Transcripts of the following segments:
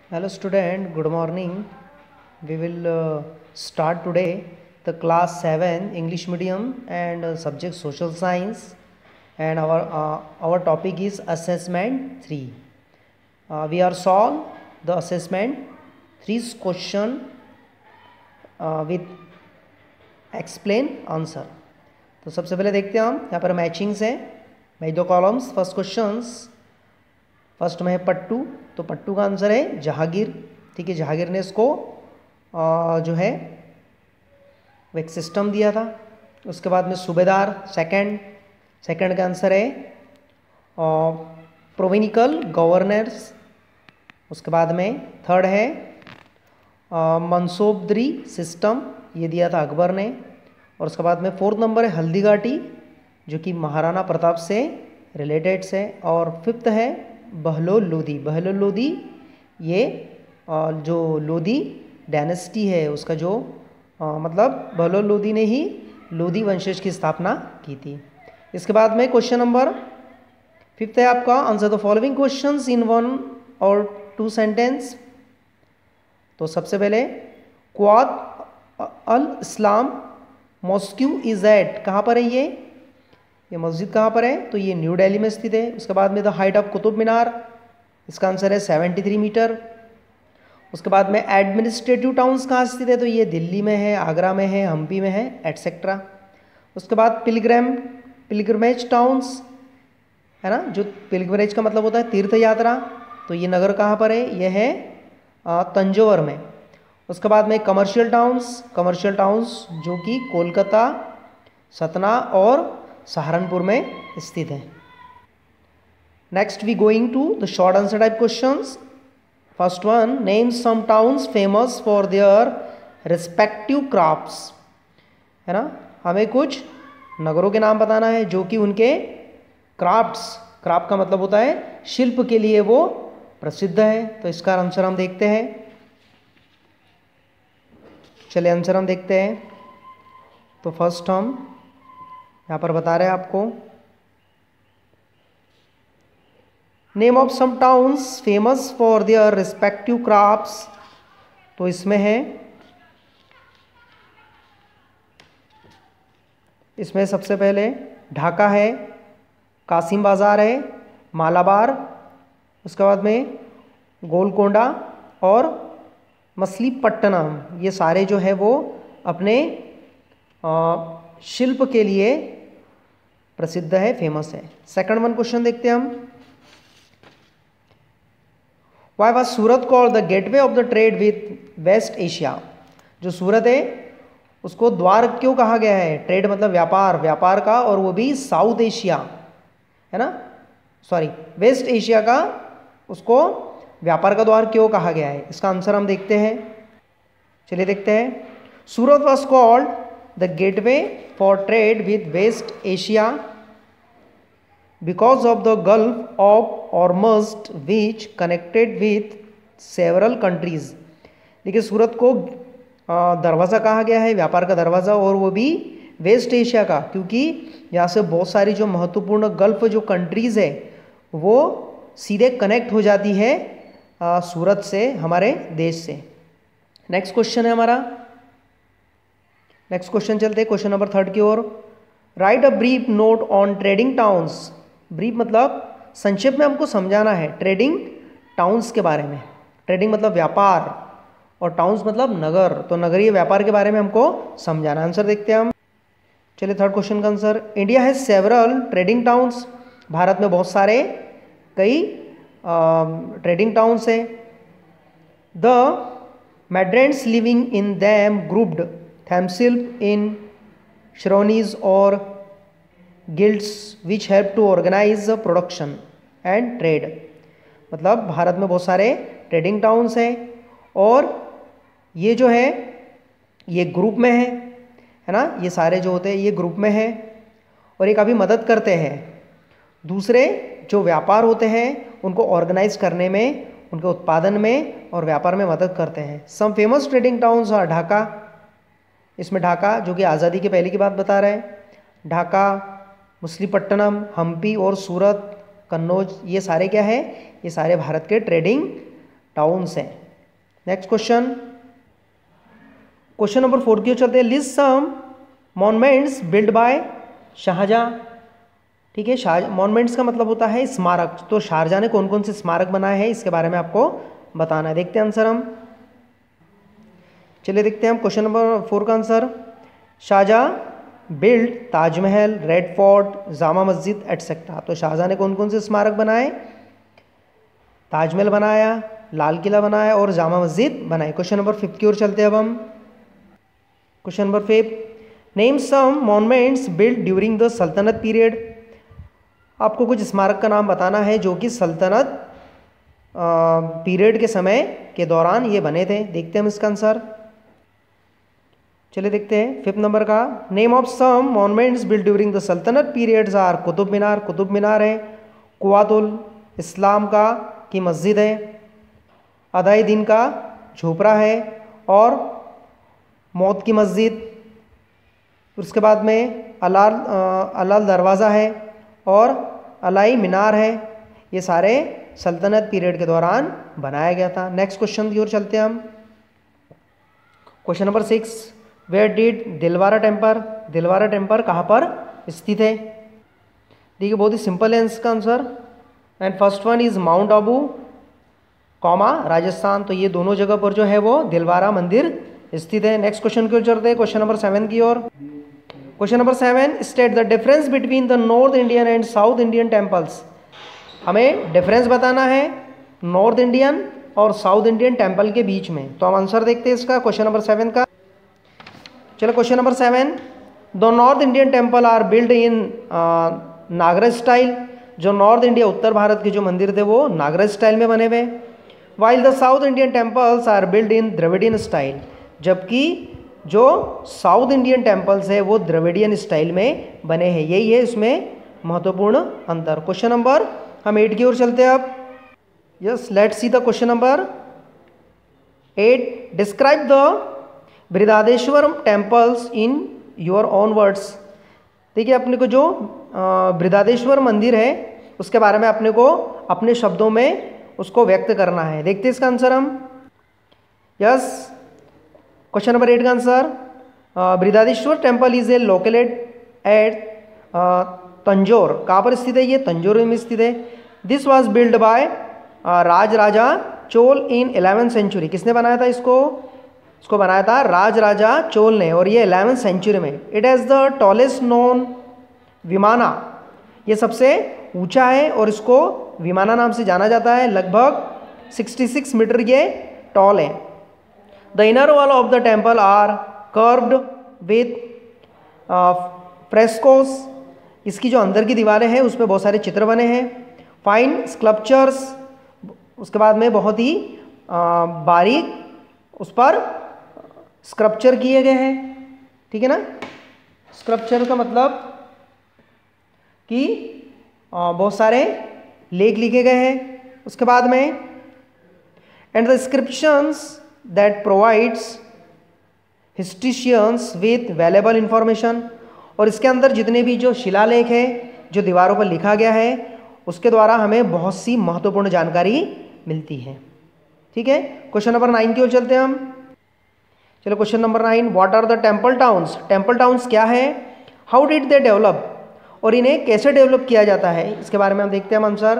Hello student, good morning. We will start today the class 7 English medium and subject social science, and our topic is assessment 3. We are solve the assessment 3 question with explain answer. तो सबसे पहले देखते हैं हम यहाँ पर matchings है, match दो कॉलम्स. फर्स्ट क्वेश्चंस, फर्स्ट में है पट्टू, तो पट्टू का आंसर है जहांगीर. ठीक है, जहांगीर ने इसको जो है वो एक सिस्टम दिया था. उसके बाद में सूबेदार सेकंड का आंसर है प्रोविनिकल गवर्नर्स. उसके बाद में थर्ड है मनसोबदरी सिस्टम, ये दिया था अकबर ने. और उसके बाद में फोर्थ नंबर है हल्दी घाटी, जो कि महाराणा प्रताप से रिलेटेड है. और फिफ्थ है बहलोल लोधी. ये जो लोधी डायनेस्टी है उसका जो मतलब बहलोल लोधी ने ही लोधी वंशज की स्थापना की थी. इसके बाद में क्वेश्चन नंबर फिफ्थ है आपका answer the following questions in 1 और 2 सेंटेंस. तो सबसे पहले Quwwat al Islam mosque is at, कहाँ पर है ये मस्जिद कहाँ पर है? तो ये न्यू दिल्ली में स्थित है. उसके बाद में the height of Qutub Minar, इसका आंसर है 73 मीटर. उसके बाद में एडमिनिस्ट्रेटिव टाउन्स कहाँ स्थित है? तो ये दिल्ली में है, आगरा में है, हम्पी में है, एटसेट्रा. उसके बाद पिलग्रमेज टाउन्स है ना, जो पिलग्रमेज का मतलब होता है तीर्थ यात्रा, तो ये नगर कहाँ पर है? यह है तंजौर में. उसके बाद में कमर्शियल टाउन्स जो कि कोलकाता, सतना और सहारनपुर में स्थित है. Next we going to the short answer type questions. First one, name some towns famous for their respective crafts, है ना. हमें कुछ नगरों के नाम बताना है जो कि उनके क्राफ्ट का मतलब होता है शिल्प के लिए वो प्रसिद्ध है. तो इसका आंसर हम देखते हैं. चलिए आंसर हम देखते हैं. तो फर्स्ट हम यहाँ पर बता रहे हैं आपको name of some towns famous for their respective crafts. तो इसमें सबसे पहले ढाका है, कासिम बाजार है, मालाबार, उसके बाद में गोलकोंडा और मछलीपट्टनम, ये सारे जो है वो अपने शिल्प के लिए प्रसिद्ध है, फेमस है. सेकंड वन क्वेश्चन देखते हैं हम. Why was Surat called the gateway of the trade with West Asia. जो सूरत है उसको द्वार क्यों कहा गया है? ट्रेड मतलब व्यापार का, और वो भी साउथ एशिया है ना, सॉरी वेस्ट एशिया का, उसको व्यापार का द्वार क्यों कहा गया है? इसका आंसर हम देखते हैं. चलिए देखते हैं. Surat was called the gateway for trade with West Asia because of the Gulf of Hormuz which connected with several countries. देखिए सूरत को दरवाज़ा कहा गया है, व्यापार का दरवाज़ा, और वो भी वेस्ट एशिया का, क्योंकि यहाँ से बहुत सारी जो महत्वपूर्ण गल्फ जो कंट्रीज़ है वो सीधे कनेक्ट हो जाती है सूरत से, हमारे देश से. नेक्स्ट क्वेश्चन है हमारा. नेक्स्ट क्वेश्चन चलते हैं क्वेश्चन नंबर 3 की ओर. Write a brief note on trading towns. Brief मतलब संक्षेप में हमको समझाना है ट्रेडिंग टाउन्स के बारे में. ट्रेडिंग मतलब व्यापार और टाउन्स मतलब नगर, तो नगरीय व्यापार के बारे में हमको समझाना. आंसर देखते हैं हम. चलिए थर्ड क्वेश्चन का answer. India has several trading towns. Bharat में बहुत सारे कई ट्रेडिंग टाउन्स है. The merchants living in them grouped themselves in shrenis और guilds which help to organize production and trade. मतलब भारत में बहुत सारे ट्रेडिंग टाउन्स हैं और ये जो है ये ग्रुप में है ना, ये सारे जो होते हैं ये ग्रुप में है और ये काफ़ी मदद करते हैं दूसरे जो व्यापार होते हैं उनको ऑर्गेनाइज करने में, उनके उत्पादन में और व्यापार में मदद करते हैं. Some famous trading towns are Dhaka. इसमें ढाका जो कि आज़ादी के पहले की बात बता रहे हैं, ढाका, मछलीपट्टनम, हम्पी और सूरत, कन्नौज, ये सारे क्या है? ये सारे भारत के ट्रेडिंग टाउन्स हैं। नेक्स्ट क्वेश्चन, क्वेश्चन नंबर 4 की ओर चलते हैं। List some monuments build by Shahjahan. ठीक है, मॉन्यूमेंट्स का मतलब होता है स्मारक, तो शाहजहां ने कौन कौन से स्मारक बनाए हैं इसके बारे में आपको बताना है। देखते हैं आंसर हम, चलिए देखते हैं हम क्वेश्चन नंबर 4 का answer. Shahjahan build Taj Mahal, red fort, Jama Masjid etcetera. तो शाहजहां ने कौन कौन से स्मारक बनाए? ताजमहल बनाया, लाल किला बनाया और जामा मस्जिद बनाई। क्वेश्चन नंबर 5 की ओर चलते हैं अब हम। Question number 5, name some monuments build during the sultanate period. आपको कुछ स्मारक का नाम बताना है जो कि सल्तनत पीरियड के समय के दौरान ये बने थे। देखते हैं हम इसका आंसर, चलिए देखते हैं 5 नंबर का। Name of some monuments build during the sultanate periods are Qutub Minar, Qutub Minar है, कुआतुल इस्लाम का की मस्जिद है, अदाई दिन का झोपड़ा है और मौत की मस्जिद। उसके बाद में अलाल दरवाज़ा है और अलाई मीनार है। ये सारे सल्तनत पीरियड के दौरान बनाया गया था। नेक्स्ट क्वेश्चन की ओर चलते हैं हम। Question number 6, where did Dilwara temple, Dilwara temple कहाँ पर स्थित है? देखिए बहुत ही सिंपल है इसका answer. And first one is mount Abu comma Rajasthan. तो ये दोनों जगह पर जो है वो दिलवारा मंदिर स्थित है। नेक्स्ट क्वेश्चन की ओर चलते हैं, क्वेश्चन नंबर 7 की ओर। Question number 7, state the difference between the north Indian and south Indian temples. हमें डिफरेंस बताना है नॉर्थ इंडियन और साउथ इंडियन टेम्पल के बीच में। तो हम आंसर देखते हैं इसका, क्वेश्चन नंबर 7 का। चलो question number 7, the north Indian temple are build in Nagara style. जो नॉर्थ इंडिया उत्तर भारत के जो मंदिर थे वो नागरा स्टाइल में बने हुए। While the south Indian temples are build in Dravidian style. जबकि जो साउथ इंडियन टेम्पल्स है वो द्रविडियन स्टाइल में बने हैं। यही है इसमें महत्वपूर्ण अंतर। क्वेश्चन नंबर हम 8 की ओर चलते हैं अब। Yes, let's see the question number 8, describe the Brihadeshwara temples in your own words. देखिए अपने को जो बृहदादेश्वर मंदिर है उसके बारे में अपने को अपने शब्दों में उसको व्यक्त करना है। देखते हैं इसका आंसर हम। यस, क्वेश्चन नंबर 8 का answer, Brihadeshwara temple is a located at Tanjore. कहाँ पर स्थित है? ये तंजौर में स्थित है। This was build by Raj Raja Chola in 11th century. किसने बनाया था इसको? इसको बनाया था राज राजा चोल ने और ये 11th सेंचुरी में। It has the tallest known vimana. ये सबसे ऊंचा है और इसको विमाना नाम से जाना जाता है। लगभग 66 मीटर ये टॉल है। The inner wall of the temple are curved with frescoes. इसकी जो अंदर की दीवारें हैं उसमें बहुत सारे चित्र बने हैं। फाइन स्कल्पचर्स, उसके बाद में बहुत ही बारीक उस पर स्कल्पचर किए गए हैं। ठीक है ना, स्कल्पचर का मतलब कि बहुत सारे लेख लिखे गए हैं। उसके बाद में and the inscriptions that provides historians with valuable information. और इसके अंदर जितने भी जो शिलालेख है जो दीवारों पर लिखा गया है उसके द्वारा हमें बहुत सी महत्वपूर्ण जानकारी मिलती है। ठीक है, क्वेश्चन नंबर 9 की ओर चलते हैं हम। चलो question number 9, what are the temple towns. Temple towns क्या है? हाउ डिड दे डेवलप, और इन्हें कैसे डेवलप किया जाता है इसके बारे में हम देखते हैं हम आंसर।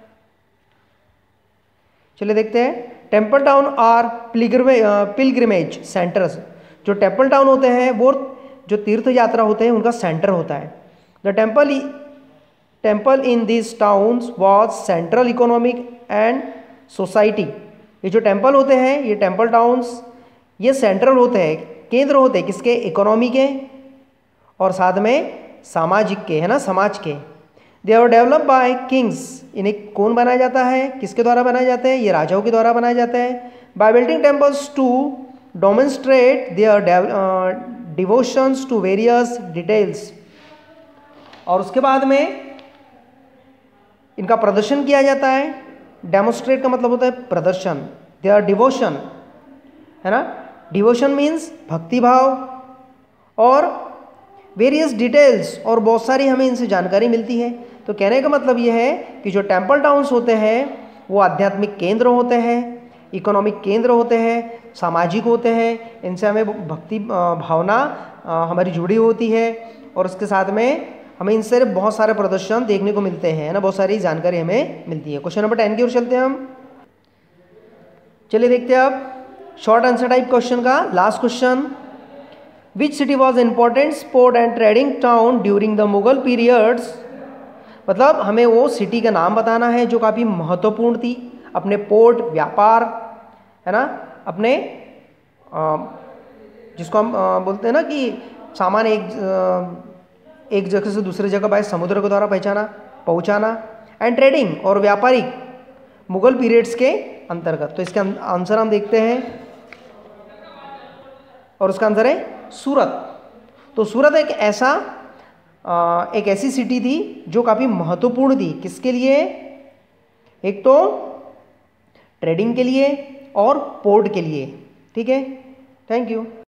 चलिए देखते हैं। Temple town are pilgrimage centres. जो टेम्पल टाउन होते हैं वो जो तीर्थ यात्रा होते हैं उनका सेंटर होता है। The temple in this towns was central economic and society. ये जो टेम्पल होते हैं ये टेम्पल टाउन्स ये सेंट्रल होते हैं, केंद्र होते हैं किसके? इकोनॉमी के और साथ में सामाजिक के, है ना, समाज के। They are develop by kings. इन्हें कौन बनाया जाता है? किसके द्वारा बनाया जाता है? ये राजाओं के द्वारा बनाया जाता है। By building temples to demonstrate their devotions to various details. और उसके बाद में इनका प्रदर्शन किया जाता है। डेमोन्स्ट्रेट का मतलब होता है प्रदर्शन। देयर डिवोशन, है ना, डिवोशन मीन्स भक्तिभाव और वेरियस डिटेल्स और बहुत सारी हमें इनसे जानकारी मिलती है। तो कहने का मतलब ये है कि जो टेम्पल टाउन्स होते हैं वो आध्यात्मिक केंद्र होते हैं। इकोनॉमिक केंद्र होते हैं, सामाजिक होते हैं, इनसे हमें भक्ति भावना हमारी जुड़ी होती है और उसके साथ में हमें इनसे बहुत सारे प्रदर्शन देखने को मिलते हैं, है ना, बहुत सारी जानकारी हमें मिलती है। क्वेश्चन नंबर 10 की ओर चलते हैं हम। चलिए देखते हैं अब शॉर्ट आंसर टाइप क्वेश्चन का last question. Which city was important sport and trading town during the Mughal periods. मतलब हमें वो सिटी का नाम बताना है जो काफ़ी महत्वपूर्ण थी अपने पोर्ट, व्यापार, है ना, अपने जिसको हम बोलते हैं ना कि सामान एक जगह से दूसरे जगह बाय समुद्र के द्वारा पहुंचाना, एंड ट्रेडिंग और व्यापारिक मुगल पीरियड्स के अंतर्गत। तो इसका आंसर हम देखते हैं और उसका आंसर है सूरत। तो सूरत एक ऐसी सिटी थी जो काफ़ी महत्वपूर्ण थी, किसके लिए? एक तो ट्रेडिंग के लिए और पोर्ट के लिए। ठीक है, थैंक यू।